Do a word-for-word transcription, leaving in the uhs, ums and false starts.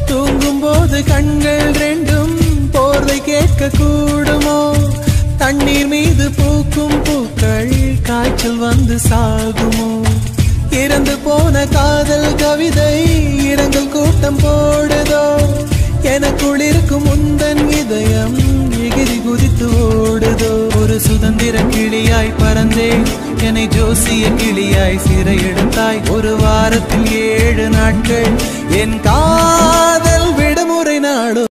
தூங்கும் போது கண்கள் ரெண்டும் போர்வை கேட்க கூடுமோ தண்ணீர் மீது பூக்கும் பூக்கள் காய்ச்சல் வந்து சாகுமோ இறந்து போன காதல் கவிதை இரங்கல் கூட்டம் போடுதோ எனக்குள் இருக்கும் முந்தன் இதயம் எகிரி குதித்து ஓடுதோ ஒரு சுதந்திர கிளியாய் பறந்தேன் என்னை ஜோசிய கிளியாய் சிறை எடுத்தாய் ஒரு வாரத்தில் ஏழு நாட்கள் என் காதல் விடுமுறை நாடு